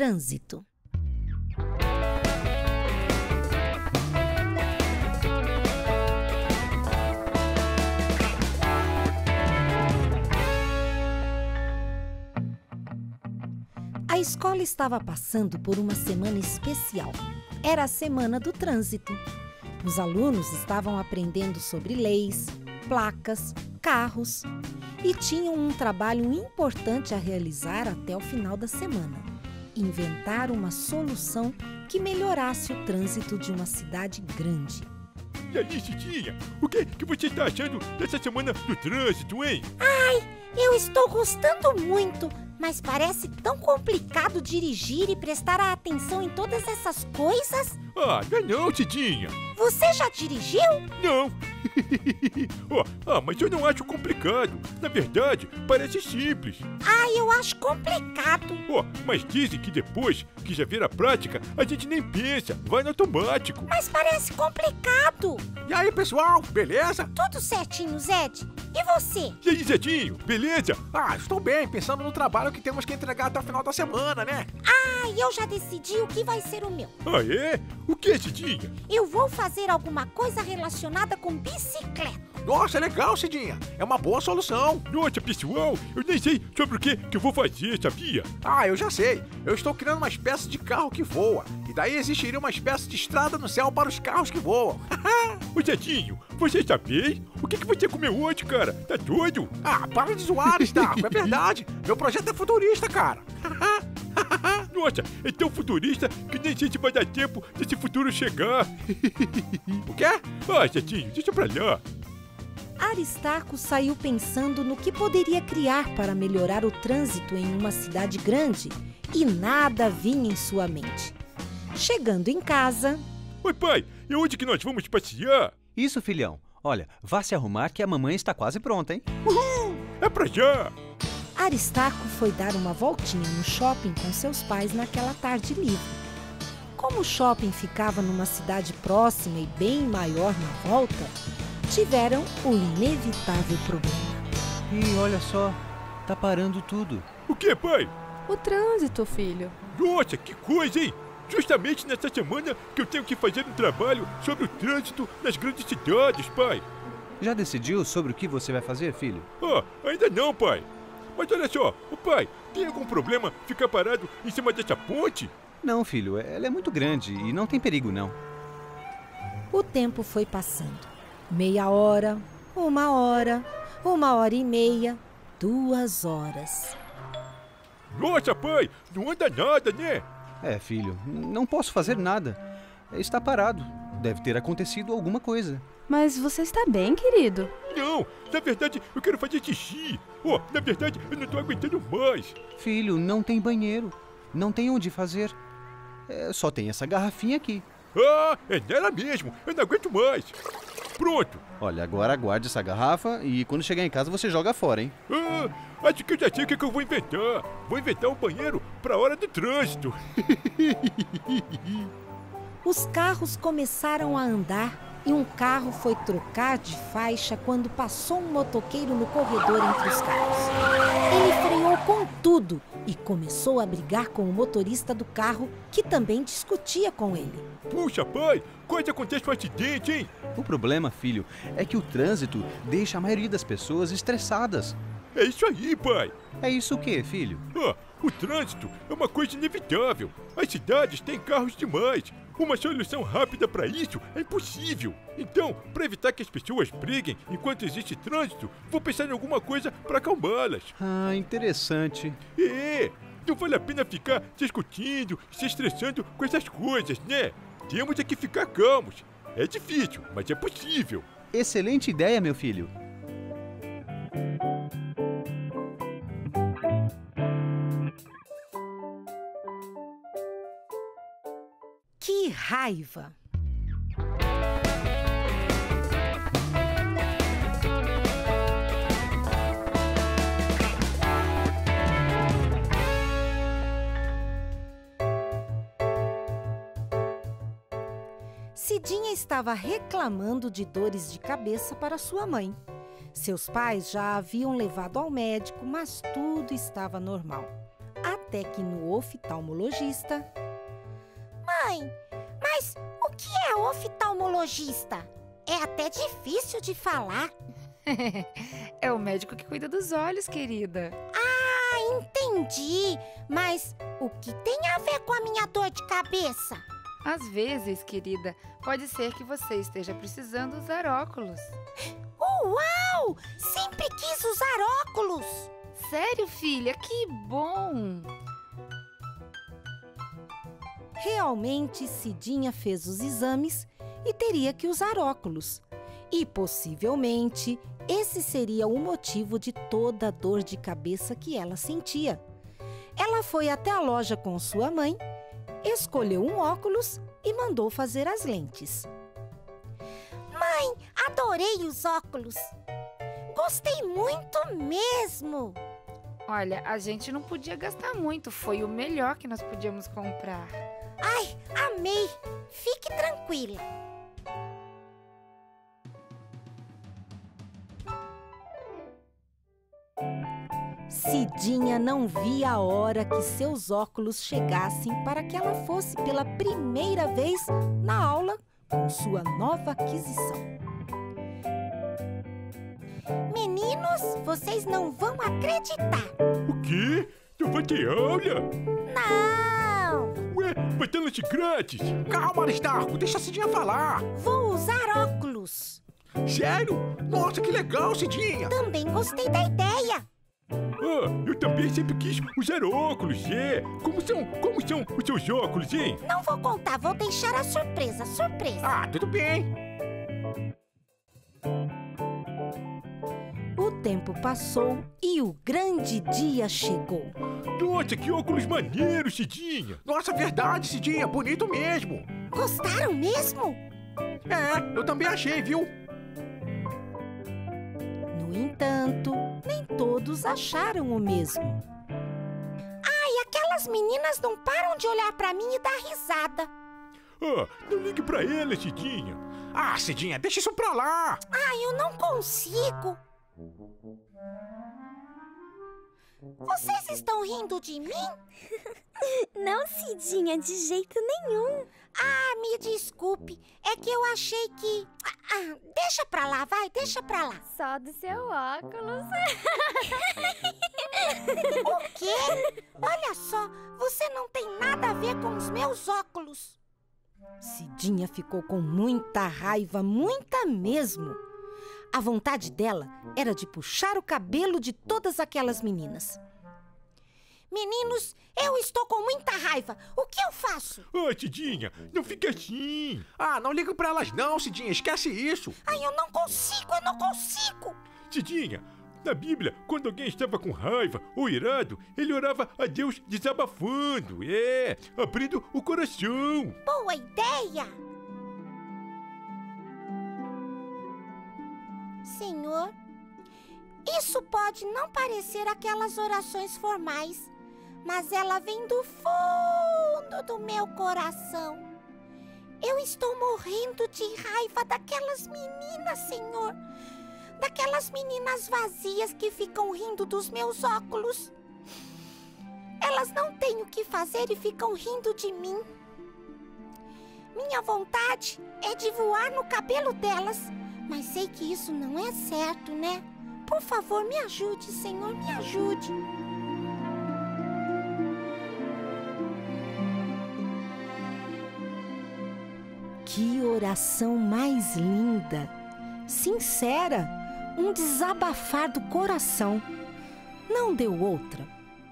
trânsito. A escola estava passando por uma semana especial. Era a Semana do Trânsito. Os alunos estavam aprendendo sobre leis, placas, carros e tinham um trabalho importante a realizar até o final da semana: inventar uma solução que melhorasse o trânsito de uma cidade grande. E aí, Cidinha, o que você está achando dessa semana do trânsito, hein? Eu estou gostando muito, mas parece tão complicado dirigir e prestar atenção em todas essas coisas. Não, Cidinha. Você já dirigiu? Não. Mas eu não acho complicado. Na verdade, parece simples. Eu acho complicado. Mas dizem que depois que já vira prática, a gente nem pensa, vai no automático. Mas parece complicado. E aí, pessoal, beleza? Tudo certinho, Zed. E você? E aí, Zedinho, beleza? Estou bem, pensando no trabalho que temos que entregar até o final da semana, né? Eu já decidi o que vai ser o meu. É? O que, Cidinha? Eu vou fazer alguma coisa relacionada com bicicleta. Nossa, é legal, Cidinha. É uma boa solução. Nossa, pessoal, eu nem sei sobre o que eu vou fazer, sabia? Eu já sei. Eu estou criando uma espécie de carro que voa. E daí existiria uma espécie de estrada no céu para os carros que voam. Ô, Zedinho, você sabe o que você comeu hoje, cara? Tá doido? Para de zoar, Starco. É verdade. Meu projeto é futurista, cara. Nossa, é tão futurista que nem sei se vai dar tempo desse futuro chegar. O quê? Zedinho, deixa pra lá. Aristarco saiu pensando no que poderia criar para melhorar o trânsito em uma cidade grande e nada vinha em sua mente. Chegando em casa... Oi, pai, e onde que nós vamos passear? Isso, filhão. Olha, vá se arrumar que a mamãe está quase pronta, hein? Uhul! É pra já! Aristarco foi dar uma voltinha no shopping com seus pais naquela tarde livre. Como o shopping ficava numa cidade próxima e bem maior na volta, tiveram o inevitável problema. E olha só, tá parando tudo. O que, pai? O trânsito, filho. Nossa, que coisa, hein? Justamente nessa semana que eu tenho que fazer um trabalho sobre o trânsito nas grandes cidades, pai. Já decidiu sobre o que você vai fazer, filho? Ainda não, pai. Mas olha só, pai, tem algum problema ficar parado em cima dessa ponte? Não, filho, ela é muito grande e não tem perigo, não. O tempo foi passando. Meia hora, 1 hora, 1h30, 2 horas. Nossa, pai, não anda nada, né? Filho, não posso fazer nada. Está parado. Deve ter acontecido alguma coisa. Mas você está bem, querido? Não, na verdade eu quero fazer xixi. Na verdade eu não tô aguentando mais. Filho, não tem banheiro. Não tem onde fazer. Só tem essa garrafinha aqui. É nela mesmo, eu não aguento mais. Pronto. Olha, agora guarde essa garrafa e quando chegar em casa você joga fora, hein? Acho que eu já sei o que eu vou inventar. Vou inventar um banheiro pra hora do trânsito. Os carros começaram a andar e um carro foi trocar de faixa quando passou um motoqueiro no corredor entre os carros. Ele freou com tudo e começou a brigar com o motorista do carro, que também discutia com ele. Puxa, pai, quase acontece um acidente, hein? O problema, filho, é que o trânsito deixa a maioria das pessoas estressadas. É isso aí, pai. É isso o quê, filho? O trânsito é uma coisa inevitável. As cidades têm carros demais. Uma solução rápida para isso é impossível. Então, para evitar que as pessoas briguem enquanto existe trânsito, vou pensar em alguma coisa para acalmá-las. Interessante. Não vale a pena ficar discutindo, se estressando com essas coisas, né? Temos é que ficar calmos. É difícil, mas é possível. Excelente ideia, meu filho. Que raiva! Cidinha estava reclamando de dores de cabeça para sua mãe. Seus pais já a haviam levado ao médico, mas tudo estava normal. Até que no oftalmologista... Mãe, mas o que é oftalmologista? É até difícil de falar. É o médico que cuida dos olhos, querida. Ah, entendi. Mas o que tem a ver com a minha dor de cabeça? Às vezes, querida, pode ser que você esteja precisando usar óculos. Uau! Sempre quis usar óculos. Sério, filha? Que bom! Realmente, Cidinha fez os exames e teria que usar óculos. E, possivelmente, esse seria o motivo de toda a dor de cabeça que ela sentia. Ela foi até a loja com sua mãe, escolheu um óculos e mandou fazer as lentes. Mãe, adorei os óculos. Gostei muito mesmo. Olha, a gente não podia gastar muito, foi o melhor que nós podíamos comprar. Ai, amei. Fique tranquila. Cidinha não via a hora que seus óculos chegassem para que ela fosse pela primeira vez na aula com sua nova aquisição. Meninos, vocês não vão acreditar. O quê? Tu vai ter aula? Não! Ué, vai ter lanche grátis? Calma, Aristarco, deixa a Cidinha falar. Vou usar óculos. Sério? Nossa, que legal, Cidinha. Também gostei da ideia. Ah, eu também sempre quis usar óculos, é. Como são os seus óculos, hein? Não vou contar, vou deixar a surpresa. Ah, tudo bem. O tempo passou e o grande dia chegou. Nossa, que óculos maneiros, Cidinha. Nossa, verdade, Cidinha, bonito mesmo. Gostaram mesmo? É, eu também achei, viu? No entanto, nem todos acharam o mesmo. Ai, aquelas meninas não param de olhar pra mim e dar risada. Ah, não ligue pra ela, Cidinha. Ah, Cidinha, deixa isso pra lá. Ai, eu não consigo. Vocês estão rindo de mim? Não, Cidinha, de jeito nenhum. Ah, me desculpe. É que eu achei que... deixa pra lá, vai, deixa pra lá. Só do seu óculos. O quê? Olha só, você não tem nada a ver com os meus óculos. Cidinha ficou com muita raiva, muita mesmo. A vontade dela era de puxar o cabelo de todas aquelas meninas. Meninos, eu estou com muita raiva. O que eu faço? Ah, Cidinha, não fique assim. Ah, não liga pra elas não, Cidinha, esquece isso. Ai, eu não consigo. Cidinha, na Bíblia, quando alguém estava com raiva ou irado, ele orava a Deus desabafando, abrindo o coração. Boa ideia! Senhor, isso pode não parecer aquelas orações formais, mas ela vem do fundo do meu coração. Eu estou morrendo de raiva daquelas meninas, Senhor. Daquelas meninas vazias que ficam rindo dos meus óculos. Elas não têm o que fazer e ficam rindo de mim. Minha vontade é de voar no cabelo delas, mas sei que isso não é certo, né? Por favor, me ajude, Senhor, me ajude. Que oração mais linda! Sincera! Um desabafar do coração. Não deu outra.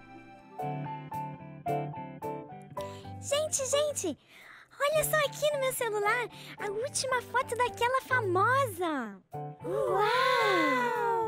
Gente, olha só aqui no meu celular a última foto daquela famosa. Uau!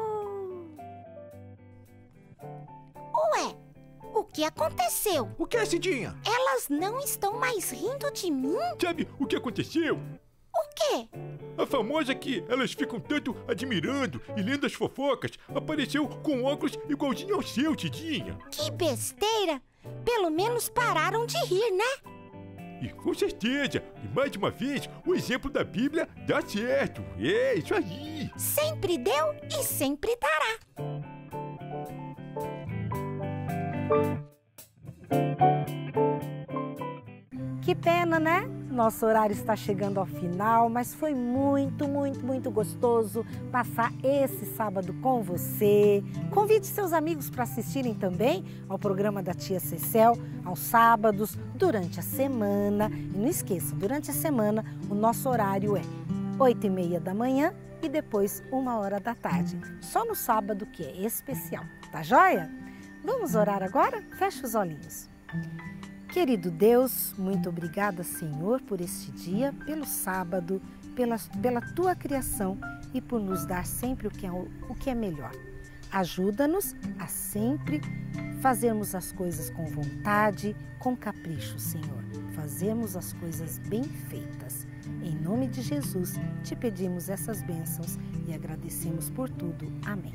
Ué, o que aconteceu? O que, Cidinha? Elas não estão mais rindo de mim? Sabe o que aconteceu? O quê? A famosa que elas ficam tanto admirando e lendo as fofocas apareceu com óculos igualzinho ao seu, Cidinha. Que besteira! Pelo menos pararam de rir, né? E com certeza, e mais uma vez, o exemplo da Bíblia dá certo. É isso aí. Sempre deu e sempre dará. Que pena, né? Nosso horário está chegando ao final, mas foi muito gostoso passar esse sábado com você. Convide seus amigos para assistirem também ao programa da Tia Cecel aos sábados, durante a semana. E não esqueça, durante a semana o nosso horário é 8h30 da manhã e depois 1h da tarde. Só no sábado que é especial, tá joia? Vamos orar agora? Feche os olhinhos. Querido Deus, muito obrigada, Senhor, por este dia, pelo sábado, pela Tua criação e por nos dar sempre o que é melhor. Ajuda-nos a sempre fazermos as coisas com vontade, com capricho, Senhor. Fazermos as coisas bem feitas. Em nome de Jesus, te pedimos essas bênçãos e agradecemos por tudo. Amém.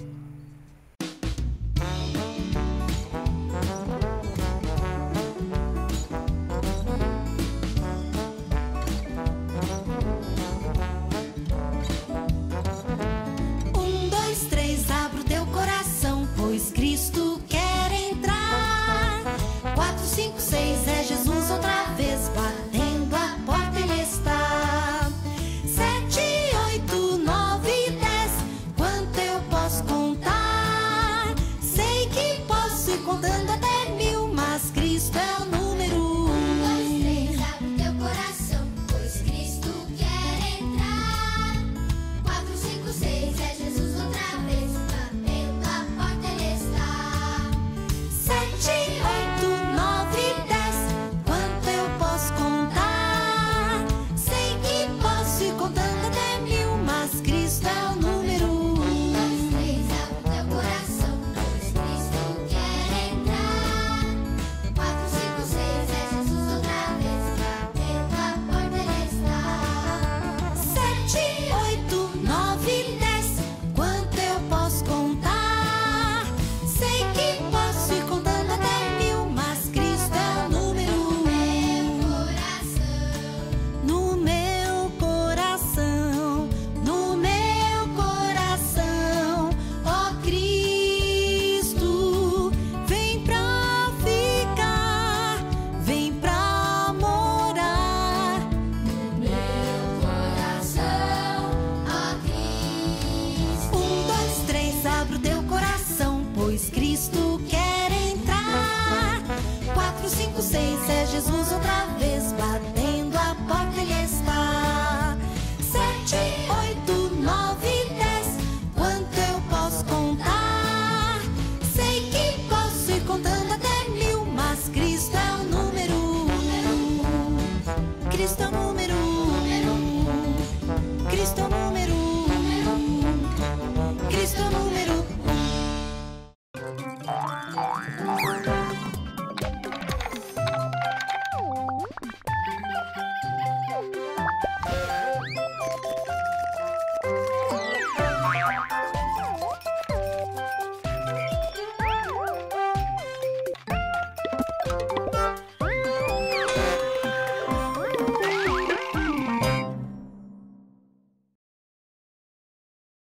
Cristo quer entrar. 4, 5, 6 é Jesus outra vez, batendo a porta ele está. 7, 8, 9, 10, quanto eu posso contar? Sei que posso ir contando até 1000, mas Cristo é o número 1. 2, 3, abre teu coração, pois Cristo quer entrar. 4, 5, 6 é Jesus outra vez, batendo a porta ele está. 7, 8, 9, 10, quanto eu posso contar? Sei que posso ir contando até 1000, mas Cristo é o número 1. 2, 3, abre teu coração, pois Cristo quer entrar. 4, 5, 6 é Jesus outra vez, batendo a porta ele está. 7, 8, 9, 10, quanto eu posso contar? Sei que posso ir contando até 1000, mas Cristo é o número 1. No meu coração, no meu coração, ó Cristo, vem pra ficar, vem pra morar. No meu coração, ó Cristo. 1, 2, 3, abre o teu coração, pois Cristo quer entrar. 4, 5, 6 é Jesus outra vez, batendo a porta ele está. 7, 8, 9, 10, quanto eu posso contar? Sei que posso ir contando até 1000, mas Cristo é o número 1. Cristo é o número 1. Cristo é o número 1. Cristo é o número 1.